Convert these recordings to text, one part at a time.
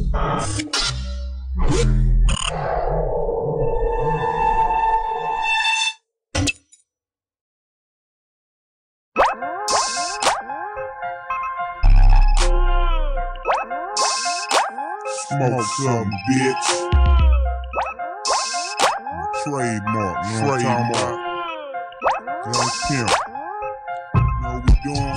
Smoke some, bitch. Trademark, trademark. Young Pimp. Know we doing?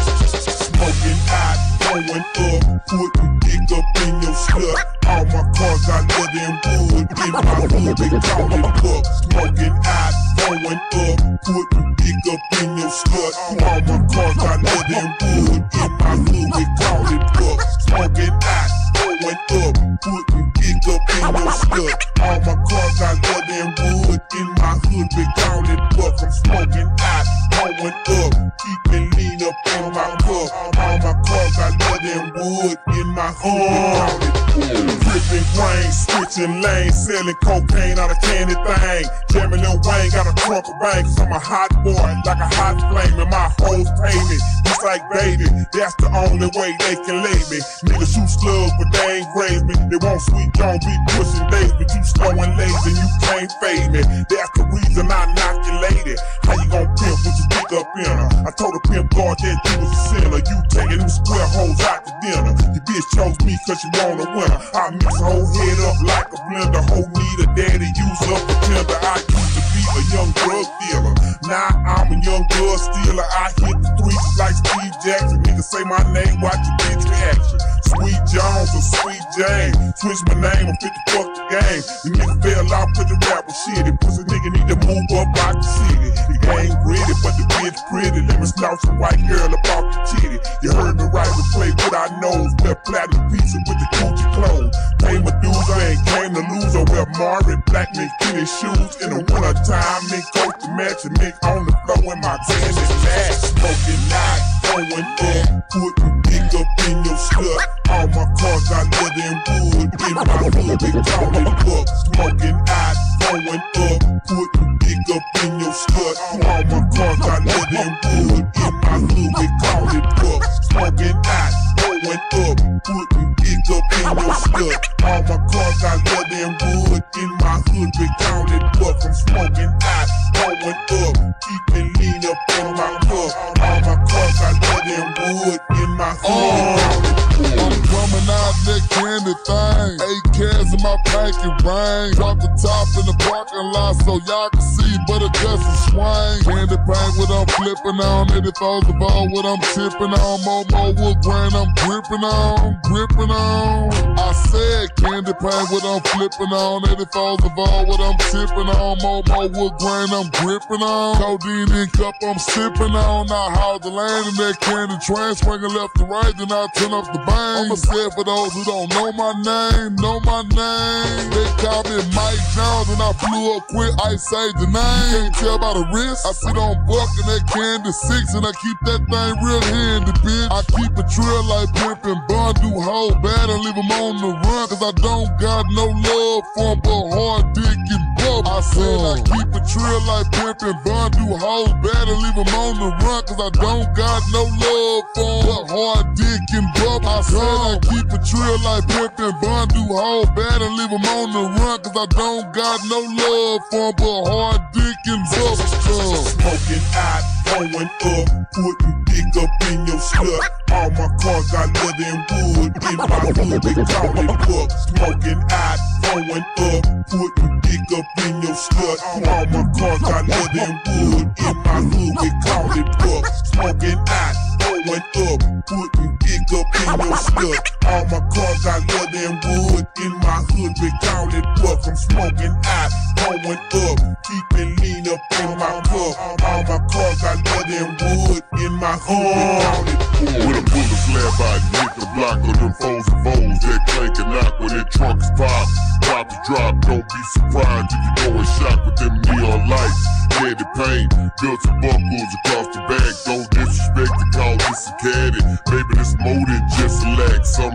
Smoking hot, going up, putting dick up in your slut. All my cars got leather and wood. In my hood, they call it buck. Smoking hot, going up, putting dick up in your slut. All my cars got leather and wood. In my hood, they call it buck. Smoking hot, going up, putting dick up in your slut. All my cars got leather and wood. In my hood, they call it buck. I'm smoking hot, going up, keeping lean up in my cup. All my cars got leather and wood. In my hood, they call it buck. Dripping grain, switching lanes, selling cocaine on a candy thing. Jeremy Lil Wayne got a trunk of bang, cause I'm a hot boy, like a hot flame, and my hoes pay me. Just like baby, that's the only way they can lay me. Niggas shoot slugs, but they ain't raise me. They want sweet John be pushing days, but you slow and lazy, you can't fade me. That's the reason I knock your lady. How you gon' pimp with your dick up in her? I told the pimp guard that you was a sinner. You taking them square hoes out to dinner. Your bitch chose me cause you want a winner. I mix her whole head up like a blender. Whole need a daddy, use up a tender. I used to be a young drug dealer. Now I'm a young drug stealer. I hit the streets like Steve Jackson. Niggas say my name, watch your bitch reaction. Sweet Jones or Sweet James. Switch my name, I'm 50 fuck the game. The nigga fell off cause the rap was shitty. Pussy nigga need to move up out the city. The game gritty, but the bitch pretty. Let me snout some white girl about the titty. You heard me right, we play with our nose. Wear platinum pizza with the Gucci clothes. Pay my dues, I ain't came to lose. I wear Mari black mink kitty shoes. In the winter time, mink coat to match and mink on the floor in my candy bag. Smoking hot, going up, putting dick up in your slut. All my cars got leather and wood. In my hood, they call it buck. Smoking hot, going up, putting dick up in your slut. All my cars got leather and wood. In my hood, they call it buck. Smoking hot, going up, putting dick up in your slut. All my cars got leather and wood. In my hood, they call it buck. I'm smoking hot, going up, keeping lean up in my cup. All my cars got leather and wood. In my hood, I'm coming out that candy thing. 8 cans in my packet ring. Drop the top in the parking lot so y'all can see, but it doesn't swing. Candy paint what I'm flipping on. 84's the ball what I'm tipping on. Momo wood grain I'm gripping on, gripping on. I said candy paint what I'm flipping on. 84's the ball what I'm tipping on. Momo wood grain I'm gripping on. Codeine in cup I'm sipping on. I haul the lane in that candy train. Swinging left to right, then I turn up the bang. I'ma say it for those who don't know my name, know my name. They call me Mike Jones and I flew up quick, I say the name. You can't tell by the wrist, I sit on buck and that candy 6 and I keep that thing real handy, bitch. I keep a trail like pimpin' Bun, do hold bad and leave them on the run, cause I don't got no love for 'em but hard dick and bub. I said I keep a trail like pimpin' Bun, do hold bad and leave them on the run, cause I don't got no love for 'em but hard dick and bub. I said I keep a trail like pimpin' Bun, do hold bad and leave them on the run, cause I don't got no love for 'em but hard dick and bub. Smoking hot, going up, putting dick up in your slut. All my cars got leather and wood. In my hood, they call it buck. Smoking hot, going up, putting dick up in your slut. All my cars got leather and wood. In my hood, they call it buck. Smoking hot, going up, putting dick up in your slut. All my cars got leather and wood. In my hood, they call it buck. I'm smoking hot, going up, keeping lean up in my cup. All my cars got leather and wood. In my hood, they call it buck. With a bullet slab by hit the block of them foes and foes that clank and knock when that trunk is pop. Drop to drop, don't be surprised if you go and shock with them neon lights. Candy paint, built some buckles across the back. Don't disrespect to call this a caddy. Maybe it's more than just a lag. Some like the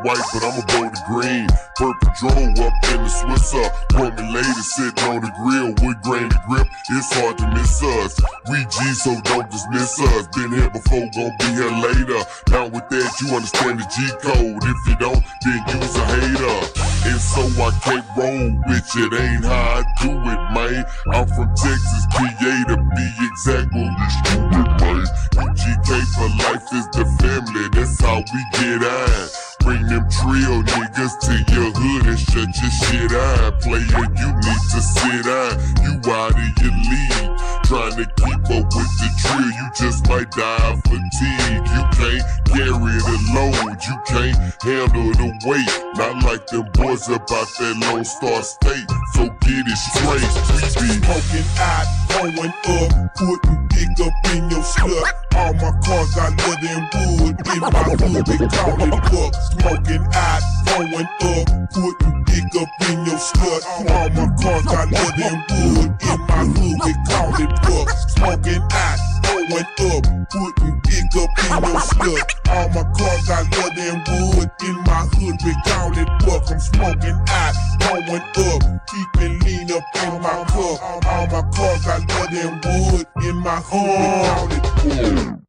white, but I'ma go the green. Purple drove up in the Swisser. Woman lady sitting on the grill with grainy grip. It's hard to miss us. We G, so don't dismiss us. Been here before, gon' be here later. Now with that, you understand the G code. If you don't, then you's a hater. And so I can't roll with you. It ain't how I do it, man. I'm from Texas, PA to be exact. Well, it's stupid, man. UGK for life is the family. That's how we get on. Bring them trio niggas to your hood and shut your shit on. Player, you need to sit on. You out of your league. Trying to keep up with the drill, you just might die of fatigue. You can't carry the load, you can't handle the weight. Not like them boys about that Lone Star State, so get it straight. We be smoking out, going up, putting dick up in your slut. All my cars got leather and wood, in my hood they call it buck. Smoking out, going up, putting dick up in your slut. All my cars got leather and wood, in my hood they call it buck. Smoking out, going up, putting dick up in your slut. All my cars got leather and wood, in my hood they call it buck. I'm smoking out, going up, keeping lean up in my cup. All my cars got leather and wood, in my hood they call it buck.